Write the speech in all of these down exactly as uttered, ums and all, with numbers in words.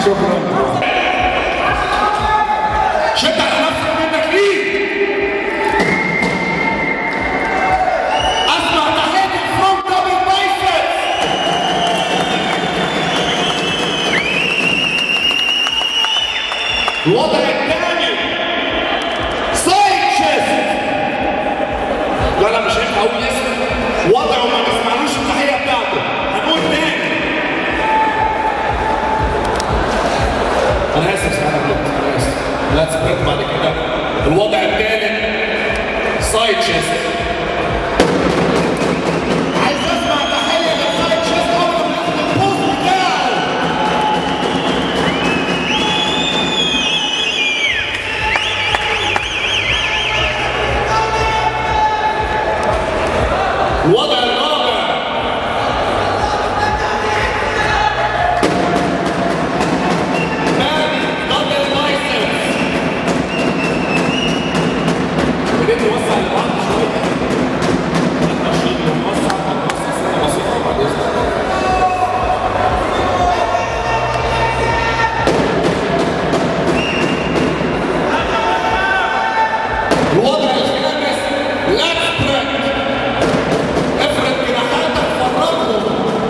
شكرا. شد على نفسك منك ليه؟ اسمع تحياتي فروم دبل بايسبس. الوضع الثاني سايد تشيست. لا لا مش هينفع اقول اسم وضعه ما تسمعلوش التحيه بتاعته. هنقول تاني. انا اسف انا غلطت انا اسف. لا تسبرت بعد كده. الوضع الثالث سايد تشيست. عايز اسمع تحيه للسايد تشيست اول ما ياخد البوست بتاعه. الوضع الرابع مان دبل بايسبس. بديت نوسع لبعض شويه. الترشيد ونوسع هنوسع سنه بسيطه بعد اذنك. الوضع الخامس لاك سبريد. افرد جناحاتك فرغهم.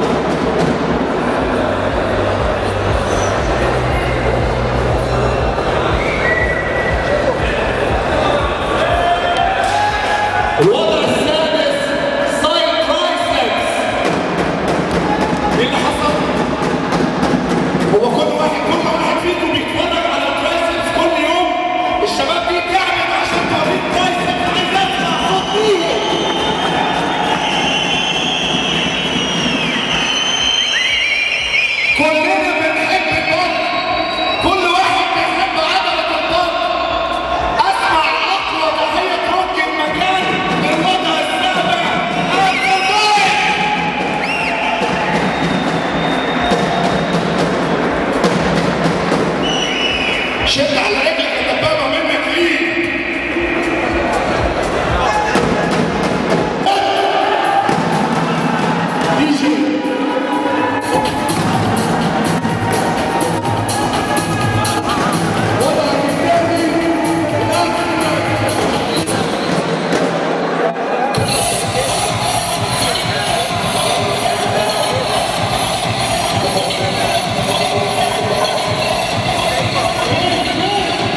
الوضع السادس سايد ترايسبس. ايه اللي حصل؟ هو كل واحد كل واحد فيكم بيتفرج على ترايسبس كل يوم. الشباب دي تعبت عشان توريك ترايسبس. عايز اسمع صوت ايدك. كلنا بنحب البطن. كل واحد بيحب عضلة البطن. اسمع اقوى تحية ممكن مكان للوضع السابع الفضائي. شد على رجلك الدبابة منك ليه؟ دي جي وضعك الثاني الأكثر.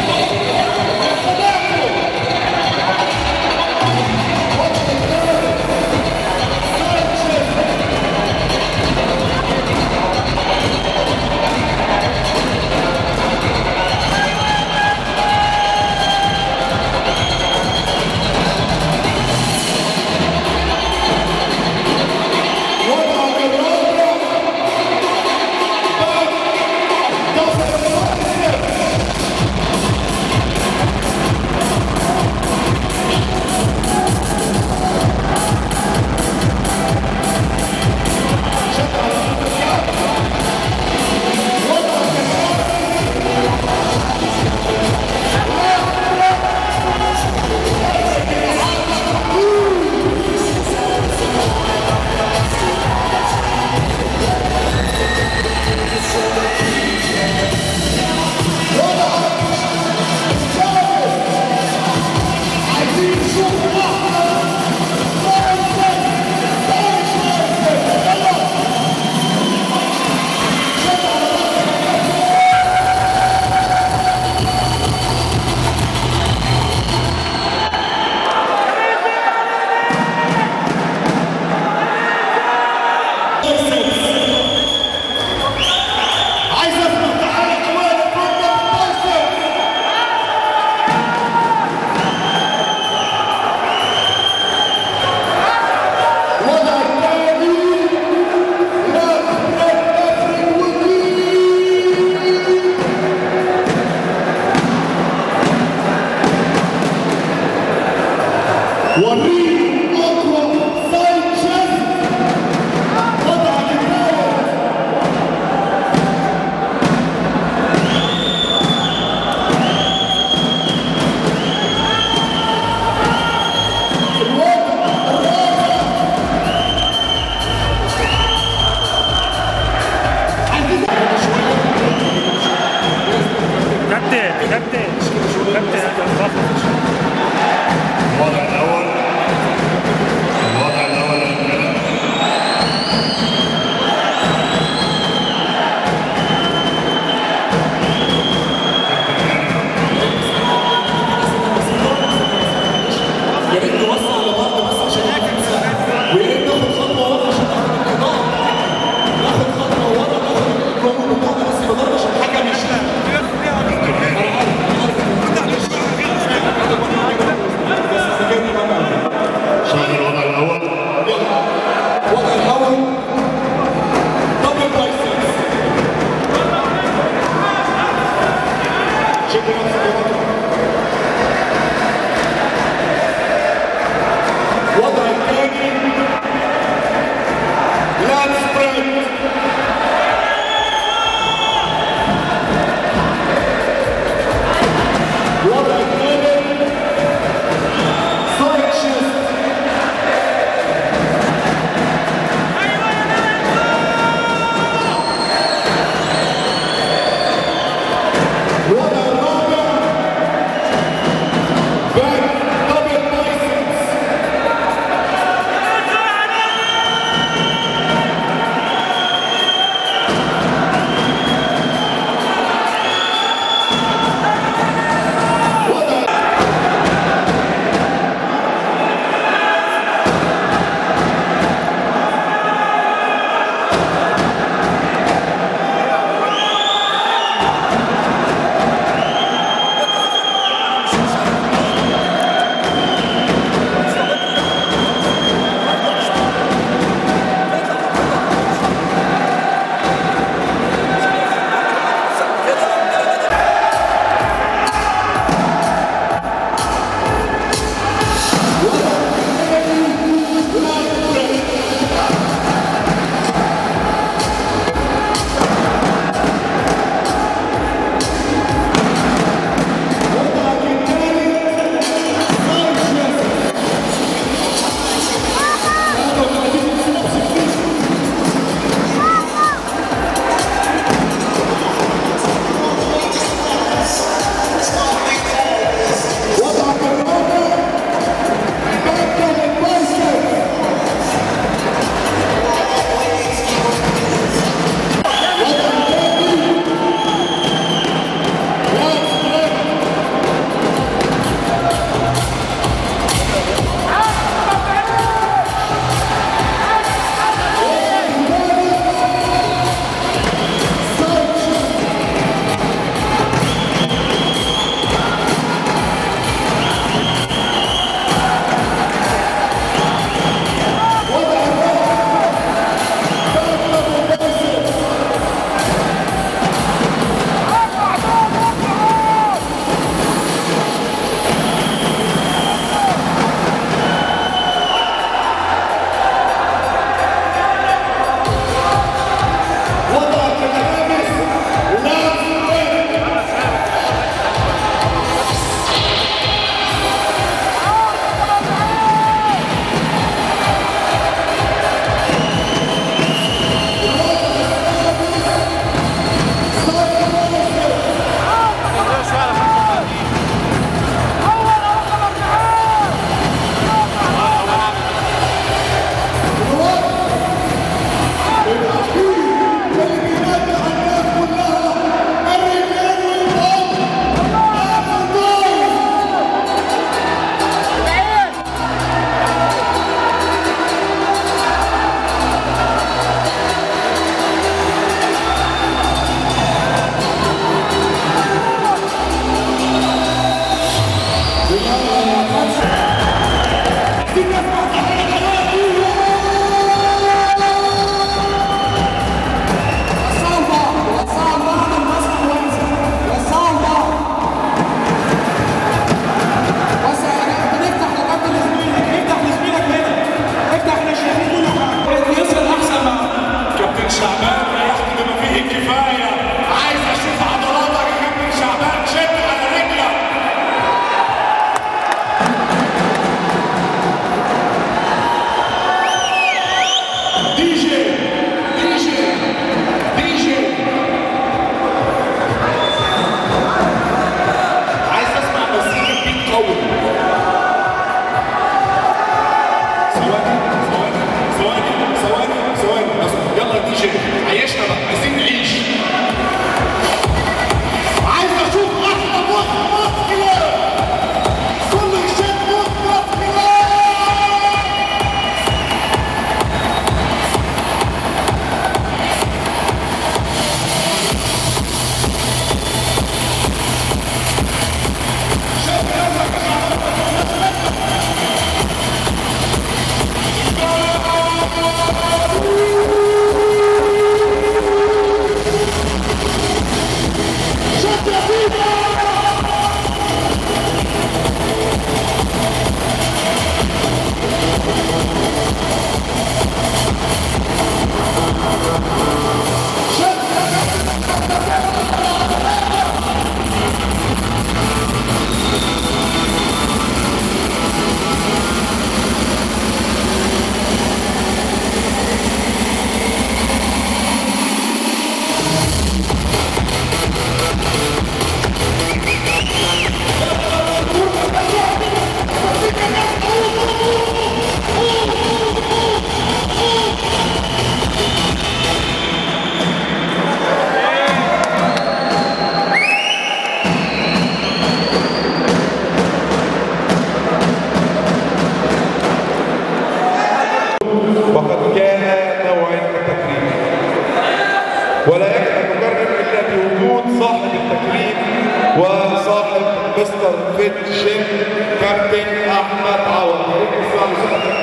ولا يجب ان نكرر الا بوجود صاحب التكريم وصاحب مستر فيت شيب كابتن احمد عوض. احمد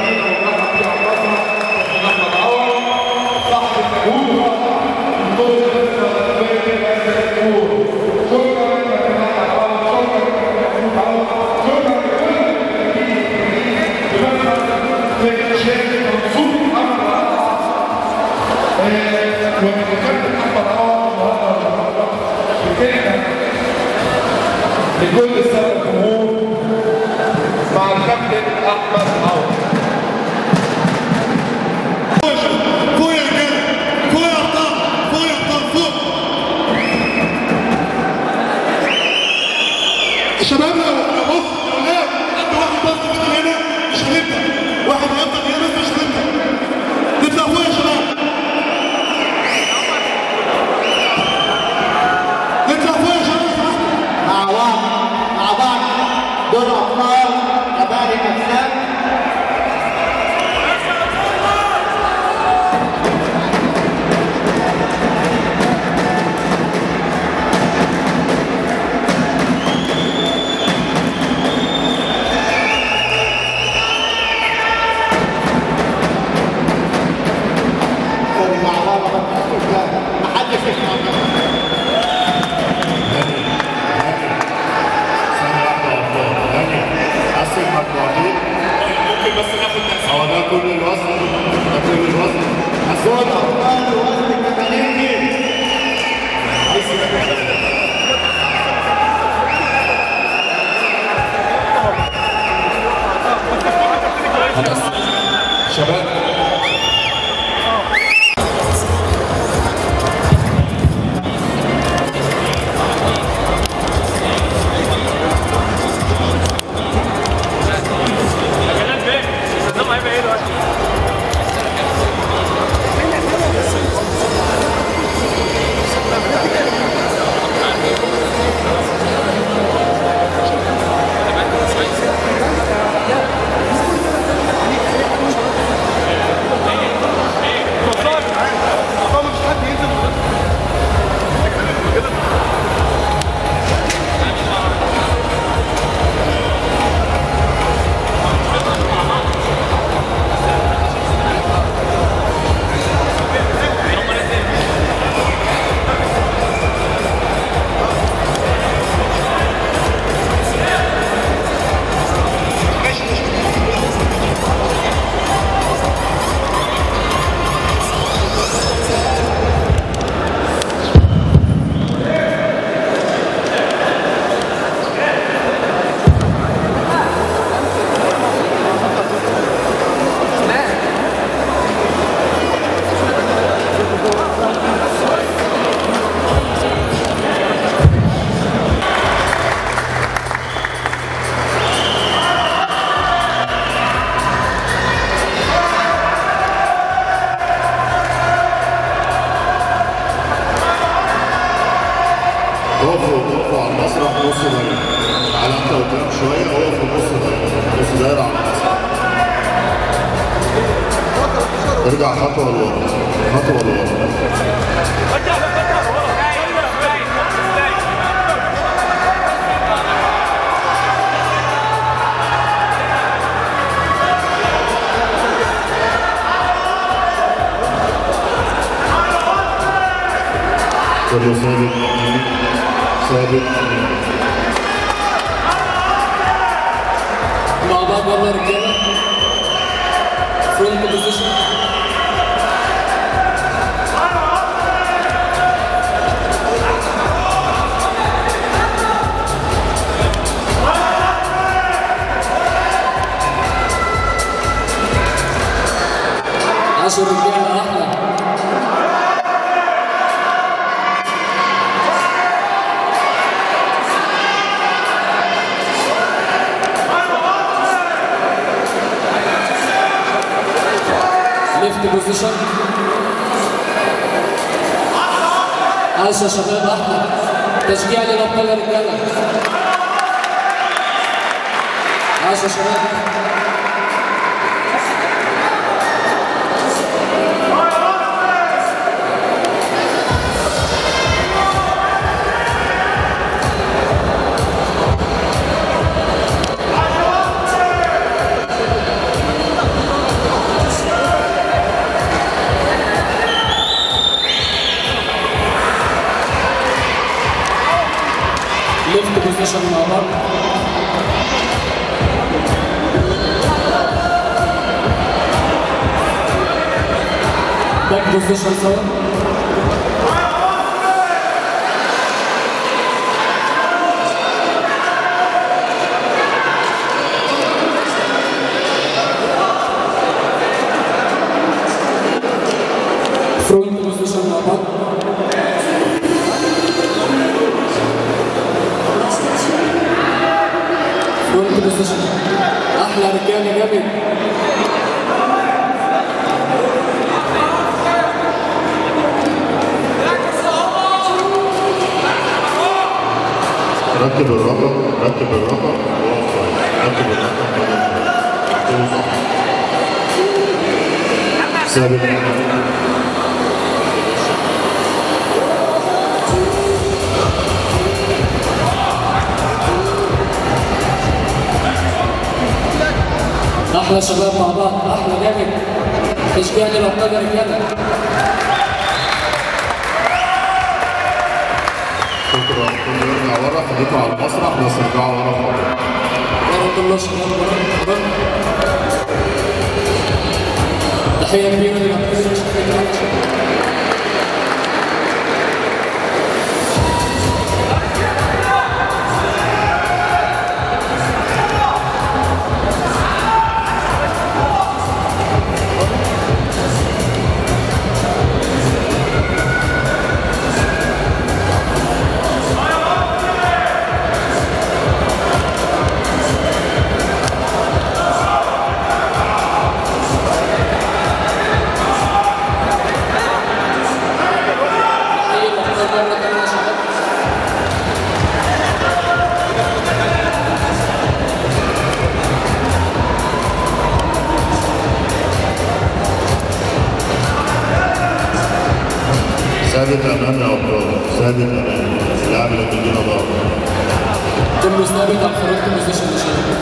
عوض صاحب التكريم لكل السادة الجمهور مع الكابتن احمد عوض. فوق يا رجاله، فوق يا ابطال، فوق يا ابطال، فوق شباب. لو بص يا ولاد انت واحد بس كده هنا مش هنبدا، واحد هيبدا هنا مش هنبدا، نبدا فوق يا شباب، نبدا فوق يا شباب. مع بعض مع بعض دور ابطال كبار الاجسام. مع بعض محدش يسمع. ممكن بس ناخد نفس هو ده كل الوزن، ده كل الوزن. دور ابطال وزن الكتاليني. شباب وقفوا وقفوا على المسرح نص دايرة. على انت قدام شوية وقفوا نص دايرة، نص دايرة على المسرح. ارجع خطوة لورا، خطوة لورا. كله ثابت. ثابت مع بعض يلا يا رجاله. فرونت بوزيشن. عشر رجاله احلى. ليفت بوزيشن. عشرة شباب احلى. تشجيع للابطال يا رجاله. عشرة شباب. ليفت بوزيشن مع بعض. باك بوزيشن سوا. فرونت بوزيشن مع بعض. فرونت بوزيشن. احلى رجاله جامد. ركب الرقم ركب الرقم ركب الرقم ثابت احلى شباب مع بعض. احلى جامد. تشجيع للابطال يا رجاله. شكرا. كل يرجع ورا خليكم على المسرح بس ارجعوا ورا خالص. بارك الله شباب. تحيه كبيره للابطال. ثابت امامي يا ابطال. ثابت امامي. اللاعب اللي بيجينا ضغط. كله ثابت على الفرونت بوزيشن يا شباب.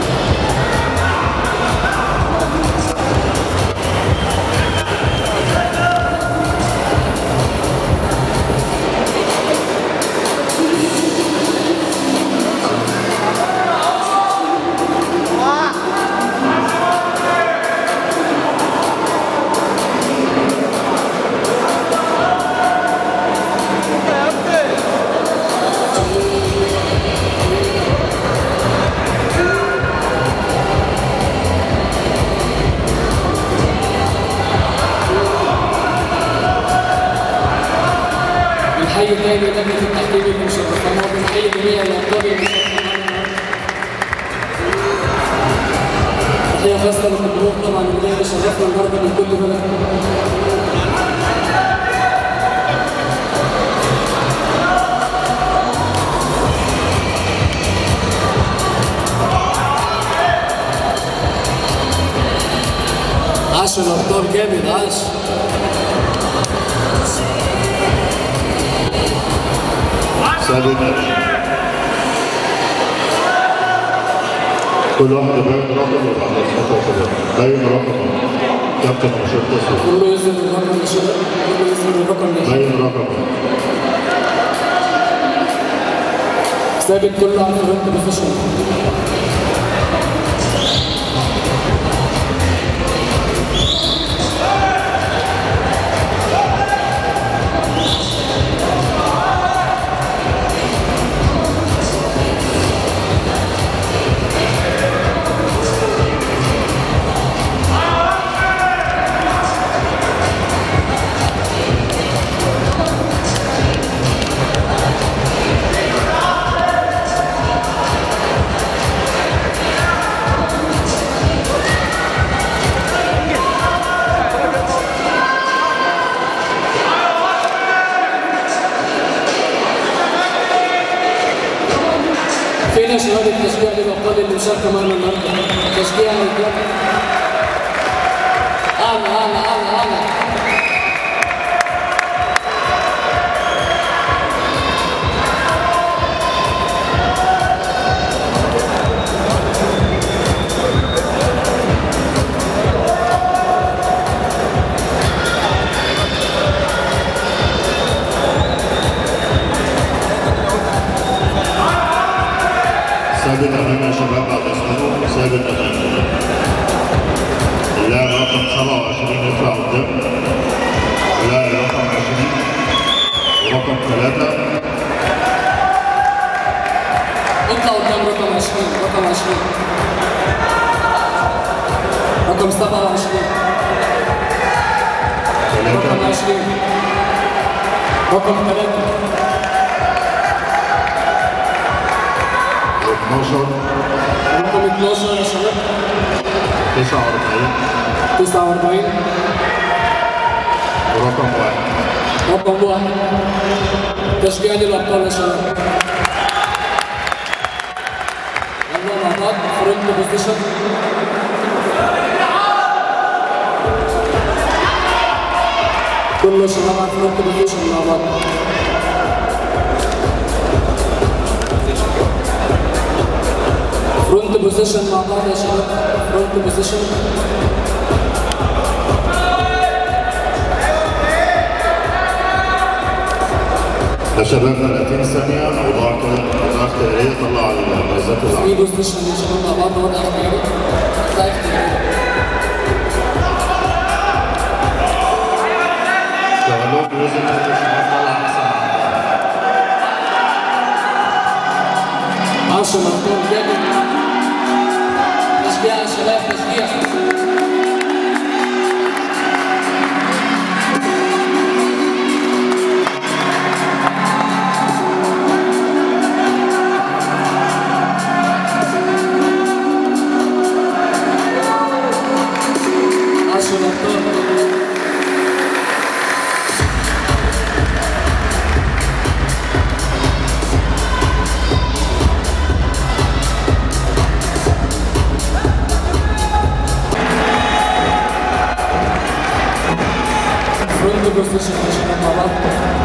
الحي الثاني لجنة التحكيم المشرفة. بنحيي جميع الأبطال المشرفين. تحية خاصة للجمهور طبعا اللي شرفنا النهارده من كل بلد. عاش الأبطال جامد. عاش. ثابت. كل واحد يبين رقم ويبقى على الخطوة كده. باين رقم. كابتن رشيد تصوير. كله يظهر الرقم يا شباب. كله يظهر الرقم يا شباب. باين رقم. ثابت كله على الفرونت بوزيشن. فينا شباب التشجيع للابطال اللي مشاركه معنا النهارده؟ تشجيع للرجاله. اعلى اعلى اعلى اعلى. ثابت أمام يا شباب بعد إذنكم، ثابت أمام. اللاعب رقم سبعة وعشرين يطلع قدام. اللاعب رقم عشرين ورقم ثلاثة. اطلع قدام رقم عشرين، رقم عشرين. رقم سبعة وعشرين. رقم عشرين. رقم ثلاثة. اثناشر. رقم اثناشر يا شباب. تسعة وأربعين. تسعة وأربعين. ورقم واحد. رقم واحد. تشجيع للأبطال يا شباب. يلا مع بعض فرونت بوزيشن. كل شباب على فرونت بوزيشن مع بعض. فرونت بوزيشن مع بعض يا شباب. فرونت بوزيشن. يا شباب ثلاثين ثانية أوضاع كده أوضاع اختيارية طلع الميزات في الأعلى. بوزيشن يا شباب مع بعض وضع اختياري. وضع اختياري. اشتغلوه بوزن كده عشان طلع أحسن. عشرة أرقام جامد. تشجيع يا شباب تشجيع. عشرة أرقام. فرونت بوزيشن يا شباب مع بعض.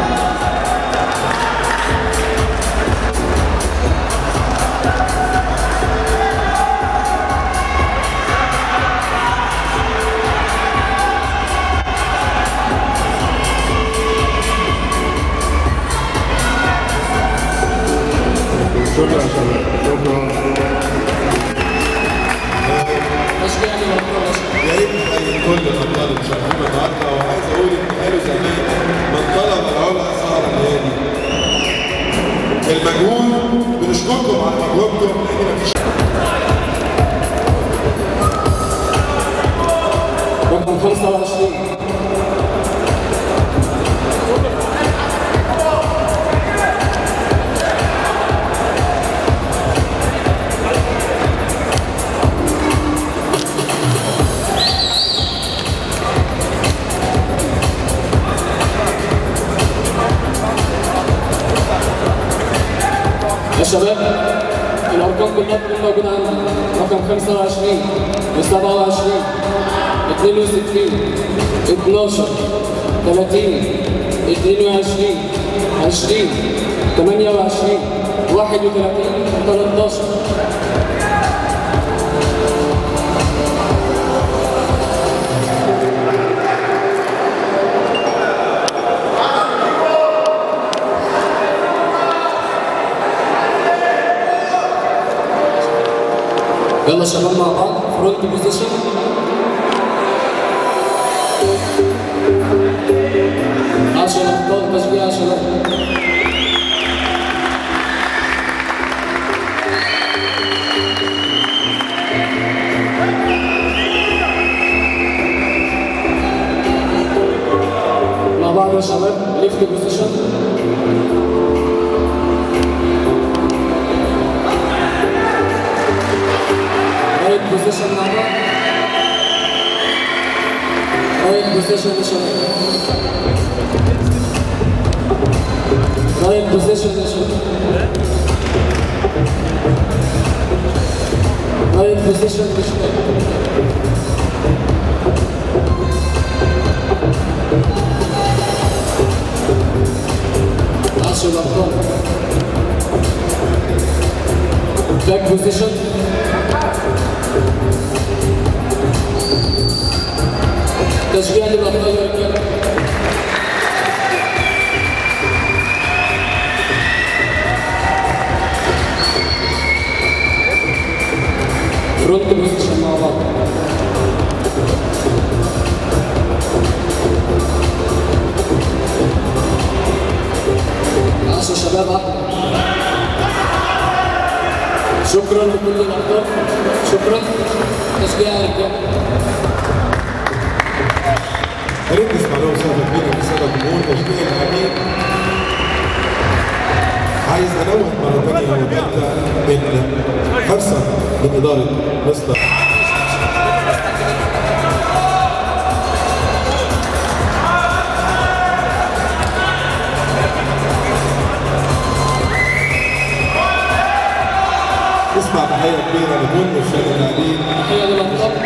شكرا يا شباب، شكرا. تشجيع للأبطال يا شباب. يا ريت نحيي كل الابطال اللي شاركونا النهارده، وعايز اقول ان قالوا زمان من طلب العلا سهر الليالي. المجهود بنشكركم على مجهودكم لان مفيش رقم خمسة وعشرين. يا شباب الارقام كلها تكون موجوده عندنا. رقم خمسة وعشرين وسبعة وعشرين اثنين وستين اثناشر ثلاثين اثنين وعشرين عشرين ثمانية وعشرين واحد وثلاثين ثلاثة عشر. يلا شباب مع بعض فرونت بوزيشن. عشان ابطال تشجيع يا شباب. مع بعض يا شباب ليفت بوزيشن. رايت بوزيشن مع بعض. رايت بوزيشن يا شباب. رايت بوزيشن يا شباب. رايت بوزيشن يا شباب. عشرة الأبطال. باك بوزيشن. تشجيع للأبطال يا رجالة. فرونت بوزيشن مع بعض. عشرة شباب عقل. شكرا لكل الأبطال. شكرا. تشجيع يا رجالة. يا ريت نسمع له صوت كبير من الساده الجمهور تشجيع اللاعبين. عايز انوه مره ثانيه وثالثه ان حرصا من اداره مستر نسمع تحيه كبيره لكل الساده اللاعبين. تحيه للأبطال.